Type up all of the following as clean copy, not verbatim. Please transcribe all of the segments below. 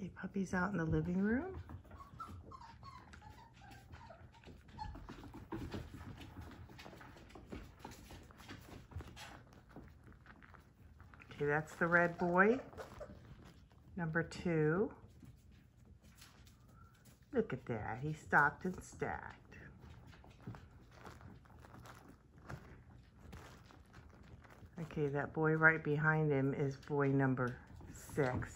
Okay, puppy's out in the living room. Okay, that's the red boy, number 2. Look at that, he stopped and stacked. Okay, that boy right behind him is boy number 6.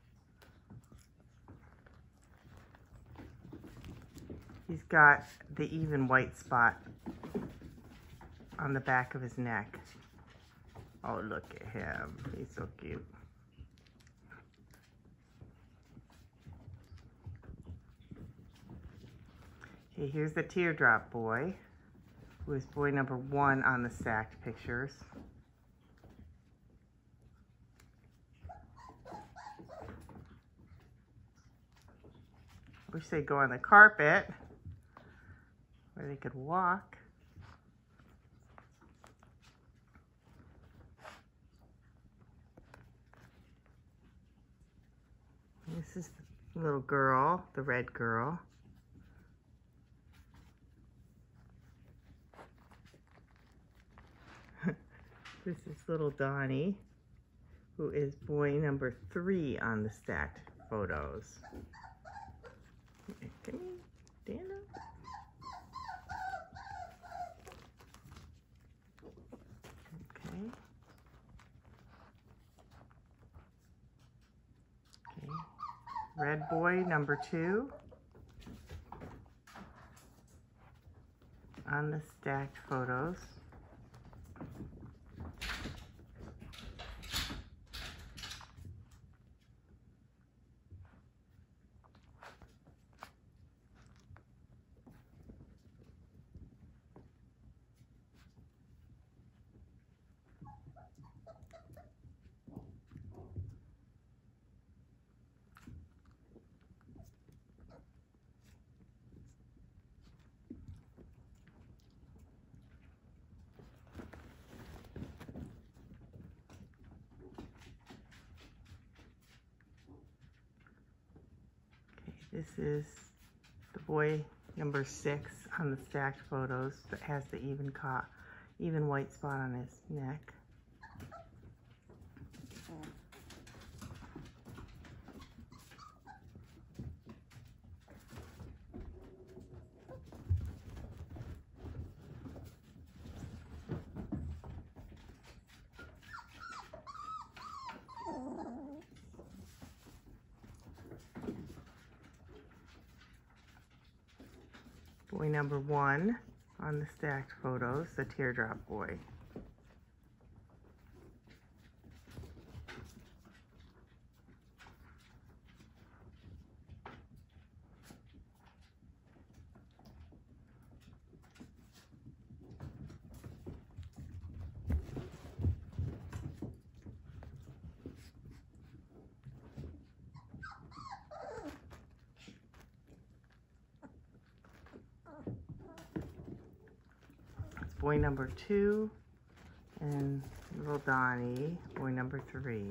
He's got the even white spot on the back of his neck. Oh, look at him. He's so cute. Okay, here's the teardrop boy, who is boy number 1 on the stacked pictures. Wish they'd go on the carpet where they could walk. This is the little girl, the red girl. This is little Donnie, who is boy number 3 on the stacked photos. Come here, stand up. Okay. Okay. Red boy number 2 on the stacked photos. This is the boy number 6 on the stacked photos that has the even white spot on his neck. Boy number 1 on the stacked photos, the teardrop boy. Boy number 2 and little Donnie, boy number 3.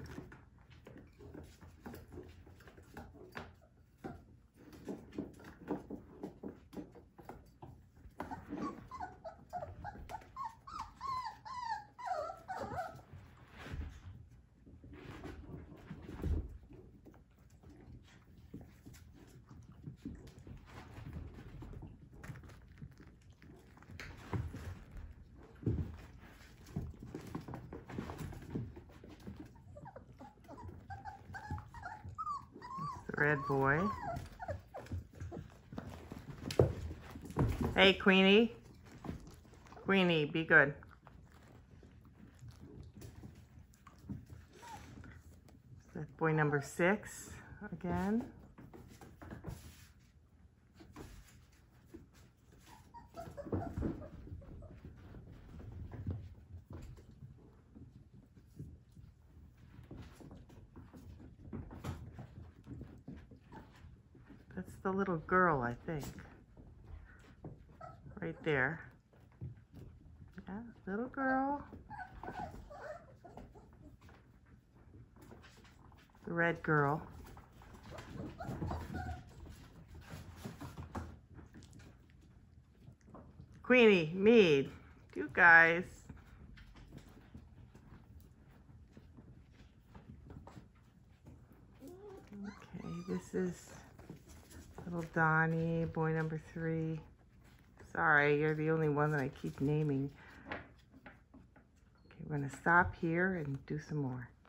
Red boy. Hey, Queenie. Queenie, be good. That's boy number 6 again. That's the little girl, I think. Right there. Yeah, little girl. The red girl. Queenie, Mead, you guys. Okay, this is little Donnie, boy number 3. Sorry, you're the only one that I keep naming. Okay, we're gonna stop here and do some more.